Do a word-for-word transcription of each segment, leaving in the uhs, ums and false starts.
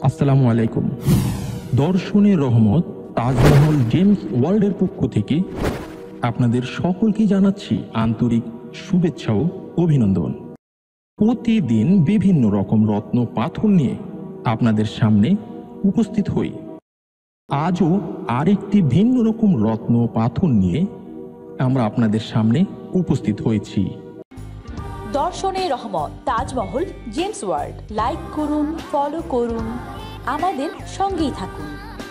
আসসালামু আলাইকুম। দর্শনের রহমত তাজমহল জেমস ওয়ার্ল্ডের পক্ষ থেকে আপনাদের সকলকে জানাচ্ছি আন্তরিক শুভেচ্ছা ও অভিনন্দন। প্রতিদিন বিভিন্ন রকম রত্ন পাথর নিয়ে আপনাদের সামনে উপস্থিত হই। আজও আরেকটি ভিন্ন রকম রত্ন পাথর নিয়ে আমরা আপনাদের সামনে উপস্থিত হয়েছি। দর্শনের Rahmat Tajmahal gems world. Like করুন, ফলো করুন, আমাদের সঙ্গেই থাকুন।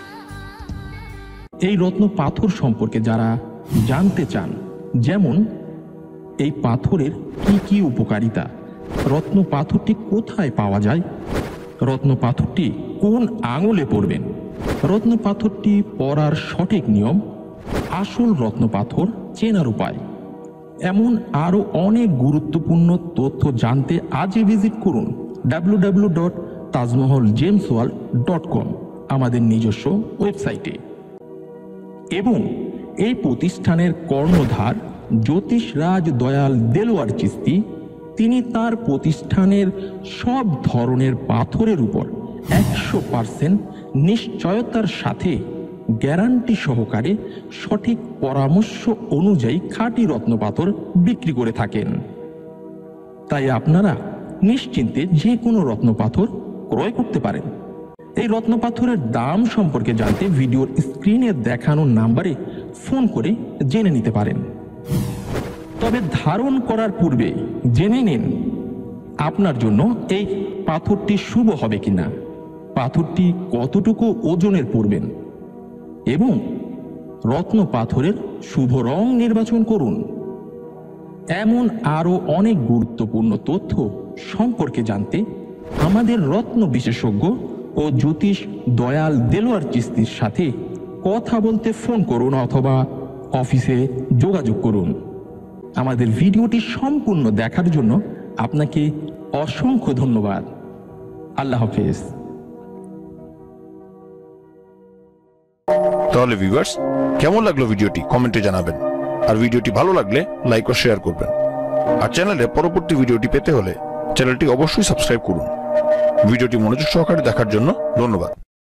এই রত্ন পাথর সম্পর্কে যারা জানতে চান, যেমন এই পাথরের কি কি উপকারিতা, রত্ন পাথরটি কোথায় পাওয়া যায়, রত্ন পাথরটি কোন আঙুলে পড়বেন, রত্ন পাথরটি পরার সঠিক নিয়ম, আসল রত্ন পাথর চেনার উপায়, এমন আরও অনেক গুরুত্বপূর্ণ তথ্য জানতে আজই ভিজিট করুন W W W dot Tajmahal gems world dot com আমাদের নিজস্ব ওয়েবসাইটে। এবং এই প্রতিষ্ঠানের কর্ণধার জ্যোতিষরাজ দয়াল দেলোয়ার চিস্তি, তিনি তার প্রতিষ্ঠানের সব ধরনের পাথরের উপর একশো পার্সেন্ট নিশ্চয়তার সাথে গ্যারান্টি সহকারে সঠিক পরামর্শ অনুযায়ী খাঁটি রত্ন পাথর বিক্রি করে থাকেন। তাই আপনারা নিশ্চিন্তে যে কোনো রত্ন পাথর ক্রয় করতে পারেন। এই রত্ন পাথরের দাম সম্পর্কে জানতে ভিডিওর স্ক্রিনে দেখানো নাম্বারে ফোন করে জেনে নিতে পারেন। তবে ধারণ করার পূর্বে জেনে নিন আপনার জন্য এই পাথরটি শুভ হবে কিনা, পাথরটি কতটুকু ওজনের পড়বেন, এবং রত্ন পাথরের শুভ রং নির্বাচন করুন। এমন আরও অনেক গুরুত্বপূর্ণ তথ্য সম্পর্কে জানতে আমাদের রত্ন বিশেষজ্ঞ ও জ্যোতিষ দয়াল দেলোয়ার চিস্তির সাথে কথা বলতে ফোন করুন অথবা অফিসে যোগাযোগ করুন। আমাদের ভিডিওটি সম্পূর্ণ দেখার জন্য আপনাকে অসংখ্য ধন্যবাদ। আল্লাহ হাফেজ। তাহলে ভিউয়ার্স, কেমন লাগলো ভিডিওটি কমেন্টে জানাবেন, আর ভিডিওটি ভালো লাগলে লাইক ও শেয়ার করবেন। আর চ্যানেলে পরবর্তী ভিডিওটি পেতে হলে চ্যানেলটি অবশ্যই সাবস্ক্রাইব করুন। ভিডিওটি মনোযোগ সহকারে দেখার জন্য ধন্যবাদ।